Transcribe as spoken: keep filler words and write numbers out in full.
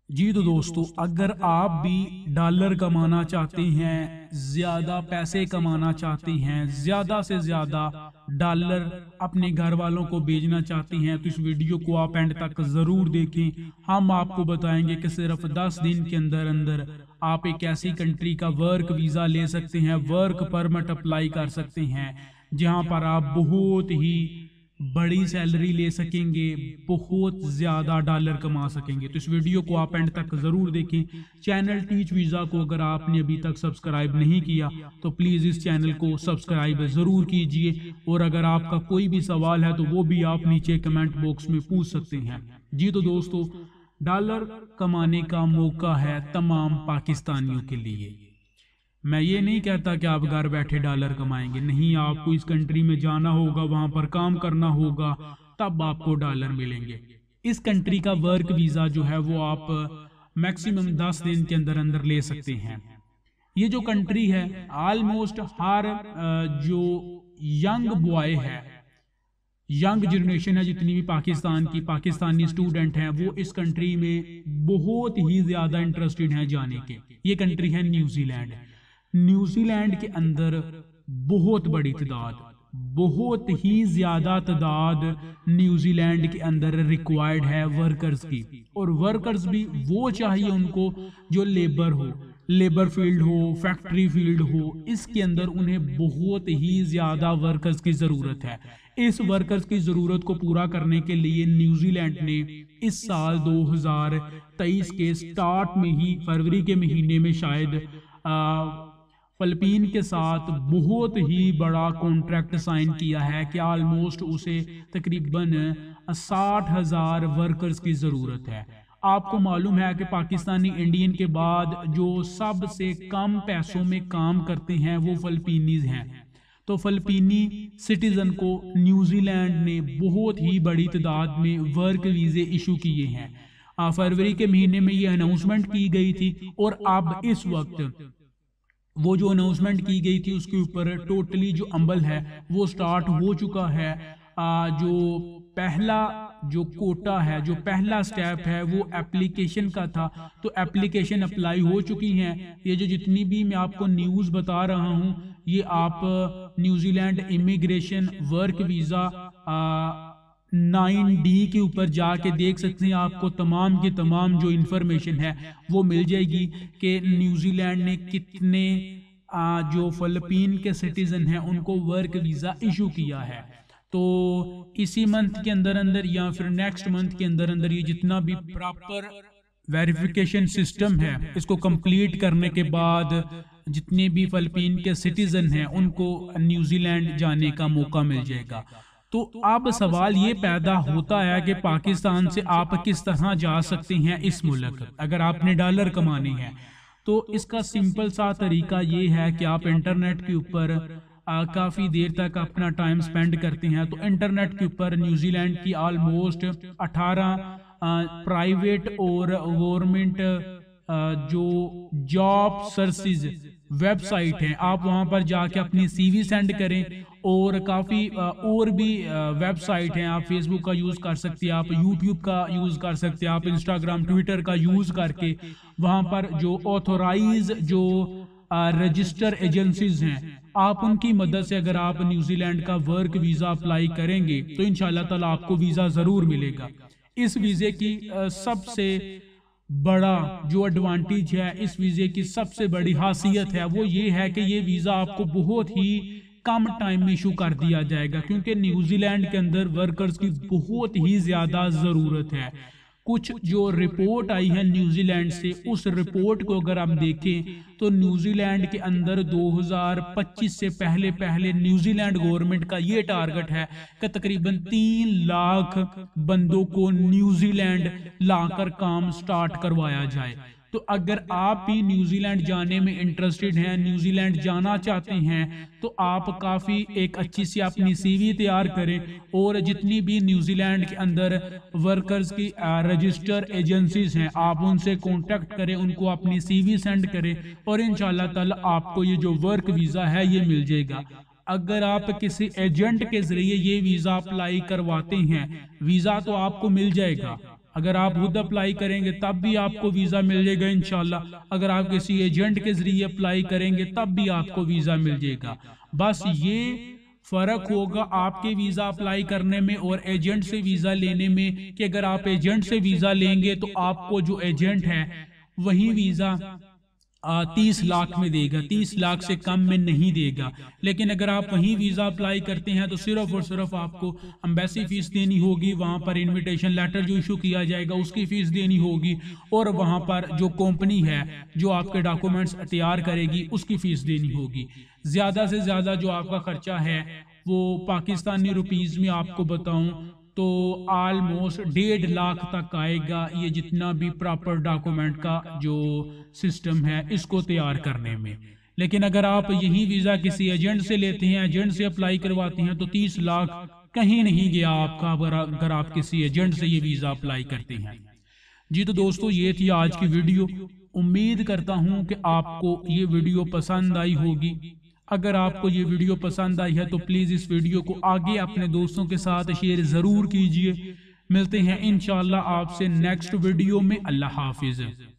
जी तो दोस्तों, अगर आप भी डॉलर कमाना चाहते हैं, ज्यादा पैसे कमाना चाहते हैं, ज्यादा से ज्यादा डॉलर अपने घर वालों को भेजना चाहते हैं, तो इस वीडियो को आप एंड तक जरूर देखें। हम आपको बताएंगे कि सिर्फ दस दिन के अंदर अंदर आप एक ऐसी कंट्री का वर्क वीजा ले सकते हैं, वर्क परमिट अप्लाई कर सकते हैं, जहां पर आप बहुत ही बड़ी सैलरी ले सकेंगे, बहुत ज्यादा डॉलर कमा सकेंगे। तो इस वीडियो को आप एंड तक जरूर देखें। चैनल टीच वीजा को अगर आपने अभी तक सब्सक्राइब नहीं किया तो प्लीज इस चैनल को सब्सक्राइब जरूर कीजिए, और अगर आपका कोई भी सवाल है तो वो भी आप नीचे कमेंट बॉक्स में पूछ सकते हैं। जी तो दोस्तों, डॉलर कमाने का मौका है तमाम पाकिस्तानियों के लिए। मैं ये नहीं कहता कि आप घर बैठे डॉलर कमाएंगे, नहीं, आपको इस कंट्री में जाना होगा, वहां पर काम करना होगा, तब आपको डॉलर मिलेंगे। इस कंट्री का वर्क वीजा जो है वो आप मैक्सिमम दस दिन के अंदर अंदर ले सकते हैं। ये जो कंट्री है, ऑलमोस्ट हर जो यंग बॉय है, यंग जनरेशन है, जितनी भी पाकिस्तान की पाकिस्तानी स्टूडेंट हैं, वो इस कंट्री में बहुत ही ज्यादा इंटरेस्टेड हैं जाने के। ये कंट्री है न्यूजीलैंड। न्यूजीलैंड के अंदर बहुत बड़ी तादाद, बहुत ही ज्यादा तादाद न्यूजीलैंड के अंदर रिक्वायर्ड है वर्कर्स की, और वर्कर्स भी वो चाहिए उनको जो लेबर हो, लेबर फील्ड हो, फैक्ट्री फील्ड हो, इसके अंदर उन्हें बहुत ही ज्यादा वर्कर्स की जरूरत है। इस वर्कर्स की जरूरत को पूरा करने के लिए न्यूजीलैंड ने इस साल दो हज़ार तेईस के स्टार्ट में ही, फरवरी के महीने में शायद, आ, फिलिपीन के साथ बहुत ही बड़ा कॉन्ट्रैक्ट साइन किया है कि ऑलमोस्ट उसे तकरीबन साठ हजार वर्कर्स की जरूरत है। आपको मालूम है कि पाकिस्तानी इंडियन के बाद जो सबसे कम पैसों में काम करते हैं वो फिलिपीनीज हैं। तो फिलिपीनी सिटीजन को न्यूजीलैंड ने बहुत ही बड़ी तादाद में वर्क वीजे इशू किए हैं। फरवरी के महीने में ये अनाउंसमेंट की गई थी, और अब इस वक्त वो जो अनाउंसमेंट की गई थी उसके ऊपर टोटली जो अमल है वो स्टार्ट हो चुका है। आ, जो पहला जो कोटा है, जो पहला स्टेप है, वो एप्लीकेशन का था, तो एप्लीकेशन अप्लाई हो चुकी हैं। ये जो जितनी भी मैं आपको न्यूज़ बता रहा हूँ, ये आप New Zealand immigration work visa nine D के ऊपर जाके देख सकते हैं। आपको तमाम की तमाम जो इंफॉर्मेशन है वो मिल जाएगी कि न्यूजीलैंड ने कितने आ, जो फिलिपीन के सिटीजन हैं उनको वर्क वीजा इशू किया है। तो इसी मंथ के अंदर अंदर या फिर नेक्स्ट मंथ के अंदर अंदर ये जितना भी प्रॉपर वेरिफिकेशन सिस्टम है इसको कंप्लीट करने के बाद जितने भी फिलिपीन के सिटीजन हैं उनको न्यूजीलैंड जाने का मौका मिल जाएगा। तो अब सवाल ये पैदा होता है कि पाकिस्तान से आप किस तरह जा सकते हैं इस मुल्क, अगर आपने डॉलर कमाने हैं। तो इसका सिंपल सा तरीका ये है कि आप इंटरनेट के ऊपर काफ़ी देर तक अपना टाइम स्पेंड करते हैं। तो इंटरनेट के ऊपर न्यूजीलैंड की ऑलमोस्ट अठारह प्राइवेट और गवर्नमेंट जो जॉब सर्विसेज वेबसाइट हैं, आप वहां पर जाके अपनी सीवी सेंड करें। और काफ़ी और भी वेबसाइट हैं, आप फेसबुक का यूज़ कर सकते हैं, आप यूट्यूब का यूज़ कर सकते हैं, आप इंस्टाग्राम ट्विटर का यूज़ करके वहां पर जो ऑथोराइज जो रजिस्टर एजेंसीज हैं, आप उनकी मदद से अगर आप न्यूजीलैंड का वर्क वीज़ा अप्लाई करेंगे तो इंशाल्लाह ताला आपको वीज़ा ज़रूर मिलेगा। इस वीज़े की सबसे बड़ा जो एडवांटेज है, इस वीज़े की सबसे बड़ी खासियत है वो ये है कि ये वीज़ा आपको बहुत ही कम टाइम में इशू कर दिया जाएगा, क्योंकि न्यूजीलैंड के अंदर वर्कर्स की बहुत ही ज्यादा जरूरत है। कुछ जो रिपोर्ट आई है न्यूजीलैंड से, उस रिपोर्ट को अगर आप देखें तो न्यूजीलैंड के अंदर दो हज़ार पच्चीस से पहले पहले न्यूजीलैंड गवर्नमेंट का ये टारगेट है कि तकरीबन तीन लाख बंदों को न्यूजीलैंड लाकर काम स्टार्ट करवाया जाए। तो अगर आप भी न्यूजीलैंड जाने में इंटरेस्टेड हैं, न्यूजीलैंड जाना चाहते हैं, तो आप काफ़ी एक अच्छी सी अपनी सीवी तैयार करें, और जितनी भी न्यूजीलैंड के अंदर वर्कर्स की रजिस्टर एजेंसीज हैं आप उनसे कांटेक्ट करें, उनको अपनी सीवी सेंड करें, और इंशाल्लाह ताला आपको ये जो वर्क वीज़ा है ये मिल जाएगा। अगर आप किसी एजेंट के जरिए ये वीज़ा अप्लाई करवाते हैं, वीज़ा तो आपको मिल जाएगा, अगर आप खुद अप्लाई करेंगे तब भी आपको वीजा मिल जाएगा इंशाल्लाह। अगर आप किसी एजेंट के जरिए अप्लाई करेंगे तब भी आपको वीजा मिल जाएगा। बस ये फर्क होगा आपके वीजा अप्लाई करने में और एजेंट से वीजा लेने में, कि अगर आप एजेंट से वीजा लेंगे तो आपको जो एजेंट है वही वीजा तीस लाख में देगा, तीस लाख से कम में नहीं देगा। लेकिन अगर आप वहीं वीजा अप्लाई करते हैं तो सिर्फ और सिर्फ आपको एम्बेसी फीस देनी होगी, वहां पर इनविटेशन लेटर जो इशू किया जाएगा उसकी फीस देनी होगी, और वहां पर जो कंपनी है जो आपके डॉक्यूमेंट्स तैयार करेगी उसकी फीस देनी होगी। ज्यादा से ज्यादा जो आपका खर्चा है वो पाकिस्तानी रुपीज में आपको बताऊं तो ऑलमोस्ट डेढ़ लाख तक आएगा, ये जितना भी प्रॉपर डॉक्यूमेंट का जो सिस्टम है इसको तैयार करने में। लेकिन अगर आप यही वीजा किसी एजेंट से लेते हैं, एजेंट से अप्लाई करवाते हैं, तो तीस लाख कहीं नहीं गया आपका अगर आप किसी एजेंट से ये वीजा अप्लाई करते हैं। जी तो दोस्तों, ये थी आज की वीडियो। उम्मीद करता हूं कि आपको ये वीडियो पसंद आई होगी। अगर आपको ये वीडियो पसंद आई है तो प्लीज इस वीडियो को आगे अपने दोस्तों के साथ शेयर जरूर कीजिए। मिलते हैं इंशाल्लाह आपसे नेक्स्ट वीडियो में। अल्लाह हाफिज।